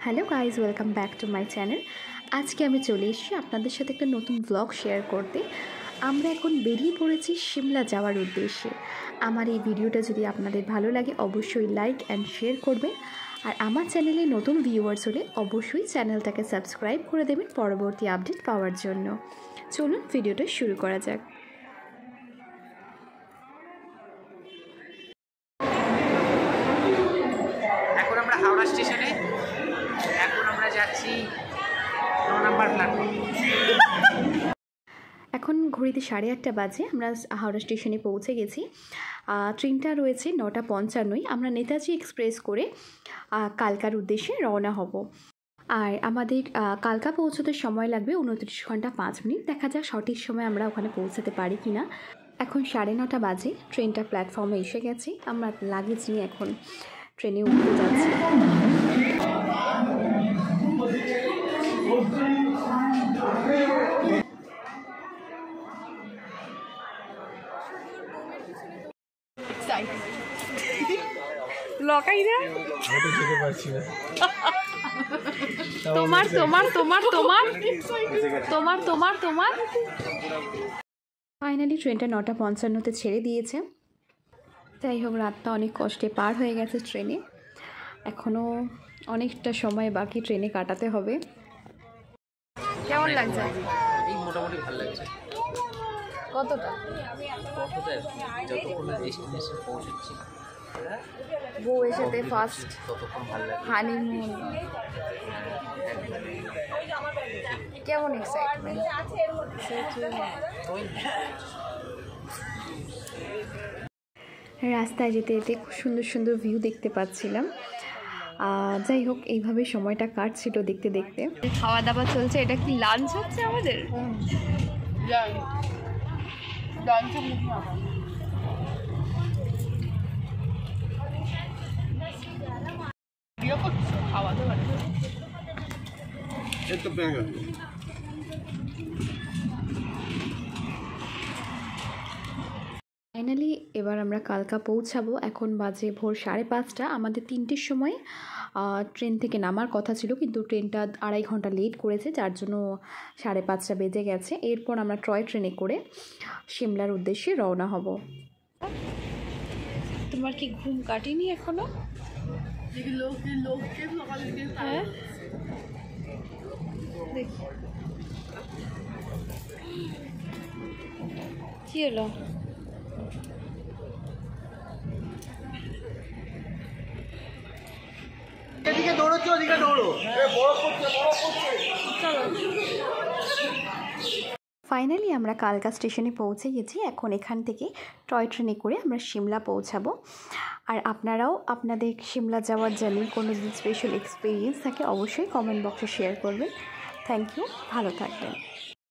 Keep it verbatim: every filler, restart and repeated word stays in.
Hello guys, welcome back to my channel. আজকে আমি চলে এসেছি আপনাদের সাথে একটা নতুন ব্লগ শেয়ার করতে। আমরা এখন বেরিয়ে পড়েছি সিমলা যাওয়ার উদ্দেশ্যে। আমার এই ভিডিওটা যদি আপনাদের ভালো লাগে অবশ্যই লাইক অ্যান্ড শেয়ার করবেন, আর আমার চ্যানেলে নতুন ভিউয়ার্স হলে অবশ্যই চ্যানেলটাকে সাবস্ক্রাইব করে দেবেন পরবর্তী আপডেট পাওয়ার জন্য। চলুন ভিডিওটা শুরু করা যাক। এখন আমরা হাওড়া স্টেশনে, এখন আমরা যাচ্ছি ন নম্বর প্ল্যাটফর্ম। এখন ঘড়িতে সাড়ে আটটা বাজে, আমরা হাওড়া স্টেশনে পৌঁছে গেছি। ট্রেনটা রয়েছে নটা পঞ্চান্নই। আমরা নেতাজি এক্সপ্রেস করে কালকার উদ্দেশ্যে রওনা হব। আর আমাদের কালকা পৌঁছতে সময় লাগবে উনত্রিশ ঘন্টা পাঁচ মিনিট। দেখা যাক সঠিক সময় আমরা ওখানে পৌঁছাতে পারি কি না। এখন সাড়ে নটা বাজে, ট্রেনটা প্ল্যাটফর্মে এসে গেছে। আমরা লাগেজ নিয়ে এখন ট্রেনে উঠতে যাচ্ছি। তোমার তোমার তোমার তোমার তোমার তোমার তোমার ফাইনালি ট্রেনটা নটা পঞ্চান্নতে ছেড়ে দিয়েছে। যাই হোক, রাতটা অনেক কষ্টে পার হয়ে গেছে ট্রেনে। এখনও অনেকটা সময় বাকি ট্রেনে কাটাতে হবে। কেমন লাগছে? এই মোটামুটি ভালো লাগছে। কতটা কতটা যতক্ষণ ডেস্টিনেশন পৌঁছাচ্ছি, বউয়ের সাথে ফার্স্ট ততক্ষণ ভালো লাগে। হানিমুন, কেমন এক্সাইটমেন্ট। রাস্তায় যেতে যেতে খুব সুন্দর সুন্দর ভিউ দেখতে পাচ্ছিলাম। যাই হোক, এইভাবে সময়টা কাটছিল দেখতে দেখতে। খাওয়া দাওয়া চলছে। এটা কি লাঞ্চ হচ্ছে আমাদের? ফাইনালি এবার আমরা কালকা পৌঁছাবো। এখন বাজে ভোর সাড়ে পাঁচটা। আমাদের তিনটের সময় ট্রেন থেকে নামার কথা ছিল, কিন্তু ট্রেনটা আড়াই ঘন্টা লেট করেছে, যার জন্য সাড়ে পাঁচটা বেজে গেছে। এরপর আমরা টয় ট্রেনে করে সিমলার উদ্দেশ্যে রওনা হব। তোমার কি ঘুম কাটেনি এখনো? হ্যাঁ, দেখি কি হলো। ফাইনালি আমরা কালকা স্টেশনে পৌঁছে গেছি। এখন এখান থেকে টয় ট্রেনে করে আমরা সিমলা পৌঁছাবো। আর আপনারাও আপনাদের সিমলা যাওয়ার জার্নির কোনো যদি স্পেশাল এক্সপিরিয়েন্স থাকে অবশ্যই কমেন্ট বক্সে শেয়ার করবেন। থ্যাংক ইউ, ভালো থাকবেন।